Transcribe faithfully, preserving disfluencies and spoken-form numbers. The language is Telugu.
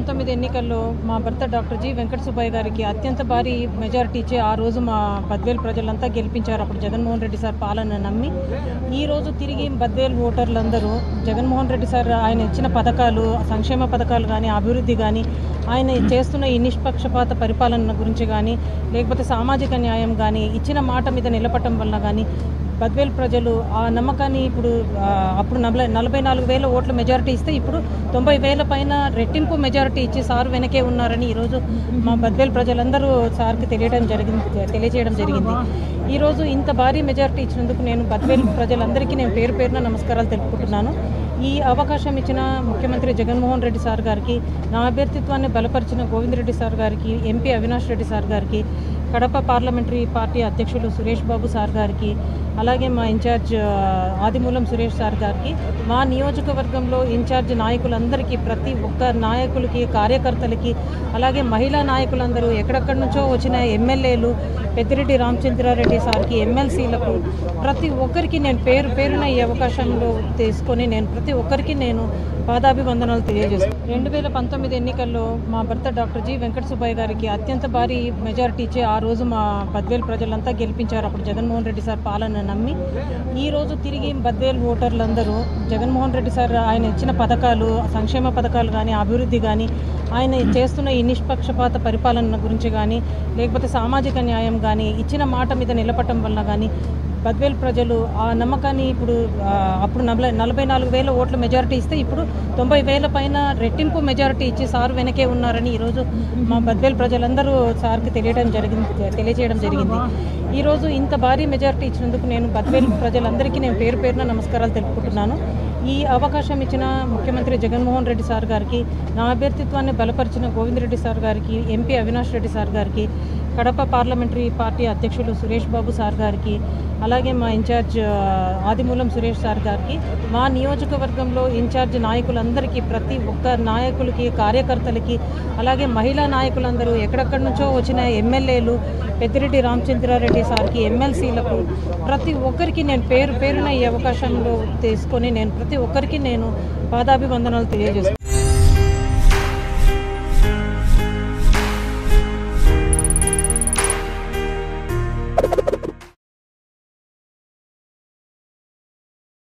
పంతొమ్మిది ఎన్నికల్లో మా భర్త డాక్టర్ జి వెంకట సుబ్బయ్య గారికి అత్యంత భారీ మెజారిటీ ఇచ్చి ఆ రోజు మా బద్వేల్ ప్రజలంతా గెలిపించారు. అప్పుడు జగన్మోహన్ రెడ్డి సార్ పాలన నమ్మి ఈరోజు తిరిగి బద్వేల్ ఓటర్లందరూ జగన్మోహన్ రెడ్డి సార్ ఆయన ఇచ్చిన పథకాలు, సంక్షేమ పథకాలు కానీ, అభివృద్ధి కానీ, ఆయన చేస్తున్న ఈ నిష్పక్షపాత పరిపాలన గురించి కానీ, లేకపోతే సామాజిక న్యాయం కానీ, ఇచ్చిన మాట మీద నిలబడటం వల్ల కానీ బద్వేల్ ప్రజలు ఆ నమ్మకాన్ని ఇప్పుడు అప్పుడు నలభై నలభై నాలుగు వేల ఓట్ల మెజారిటీ ఇస్తే ఇప్పుడు తొంభై వేల పైన రెట్టింపు మెజారిటీ ఇచ్చి సార్ వెనకే ఉన్నారని ఈరోజు మా బద్వేల్ ప్రజలందరూ సార్కి తెలియడం జరిగింది తెలియజేయడం జరిగింది. ఈరోజు ఇంత భారీ మెజారిటీ ఇచ్చినందుకు నేను బద్వేల్ ప్రజలందరికీ నేను పేరు పేరున నమస్కారాలు తెలుపుకుంటున్నాను. ఈ అవకాశం ఇచ్చిన ముఖ్యమంత్రి జగన్మోహన్ రెడ్డి సార్ గారికి, నా అభ్యర్థిత్వాన్ని బలపరిచిన గోవిందరెడ్డి సార్ గారికి, ఎంపీ అవినాష్ రెడ్డి సార్ గారికి, కడప పార్లమెంటరీ పార్టీ అధ్యక్షులు సురేష్ బాబు సార్ గారికి, అలాగే మా ఇన్ఛార్జ్ ఆదిమూలం సురేష్ సార్ గారికి, మా నియోజకవర్గంలో ఇన్ఛార్జ్ నాయకులందరికీ, ప్రతి ఒక్క నాయకులకి, కార్యకర్తలకి, అలాగే మహిళా నాయకులందరూ, ఎక్కడెక్కడి నుంచో వచ్చిన ఎమ్మెల్యేలు, పెద్దిరెడ్డి రామచంద్రారెడ్డి సార్కి, ఎమ్మెల్సీలకు, ప్రతి ఒక్కరికి నేను పేరు పేరున ఈ అవకాశంలో తీసుకొని నేను ప్రతి ఒక్కరికి నేను పాదాభివందనాలు తెలియజేస్తాను. రెండు వేల పంతొమ్మిది ఎన్నికల్లో మా భర్త డాక్టర్ జి వెంకట సుబ్బయ్య గారికి అత్యంత భారీ మెజారిటీ ఇచ్చి ఆ రోజు మా బద్వేల్ ప్రజలంతా గెలిపించారు. అప్పుడు జగన్మోహన్ రెడ్డి సార్ పాలన నమ్మి ఈరోజు తిరిగి బద్వేల్ ఓటర్లందరూ జగన్మోహన్ రెడ్డి సార్ ఆయన ఇచ్చిన పథకాలు, సంక్షేమ పథకాలు కానీ, అభివృద్ధి కానీ, ఆయన చేస్తున్న ఈ నిష్పక్షపాత పరిపాలన గురించి కానీ, లేకపోతే సామాజిక న్యాయం కానీ, ఇచ్చిన మాట మీద నిలబడటం వల్ల కానీ బద్వేల్ ప్రజలు ఆ నమ్మకాన్ని ఇప్పుడు అప్పుడు నలభై నలభై నాలుగు వేల ఓట్ల మెజారిటీ ఇస్తే ఇప్పుడు తొంభై వేల పైన రెట్టింపు మెజారిటీ ఇచ్చి సార్ వెనకే ఉన్నారని ఈరోజు మా బద్వేల్ ప్రజలందరూ సార్కి తెలియడం జరిగింది తెలియజేయడం జరిగింది. ఈరోజు ఇంత భారీ మెజారిటీ ఇచ్చినందుకు నేను బద్వేల్ ప్రజలందరికీ నేను పేరు పేరున నమస్కారాలు తెలుపుకుంటున్నాను. ఈ అవకాశం ఇచ్చిన ముఖ్యమంత్రి జగన్మోహన్ రెడ్డి సార్ గారికి, నా అభ్యర్థిత్వాన్ని బలపరిచిన గోవిందరెడ్డి సార్ గారికి, ఎంపీ అవినాష్ రెడ్డి సార్ గారికి, కడప పార్లమెంటరీ పార్టీ అధ్యక్షులు సురేష్ బాబు సార్ గారికి, అలాగే మా ఇన్ఛార్జ్ ఆదిమూలం సురేష్ సార్ గారికి, మా నియోజకవర్గంలో ఇన్ఛార్జ్ నాయకులందరికీ, ప్రతి ఒక్క నాయకులకి, కార్యకర్తలకి, అలాగే మహిళా నాయకులందరూ, ఎక్కడెక్కడి నుంచో వచ్చిన ఎమ్మెల్యేలు, పెద్దిరెడ్డి రామచంద్రారెడ్డి సార్కి, ఎమ్మెల్సీలకు, ప్రతి ఒక్కరికి నేను పేరు పేరున ఈ అవకాశంలో తీసుకొని నేను ప్రతి ఒక్కరికి నేను పాదాభివందనాలు తెలియజేస్తాను.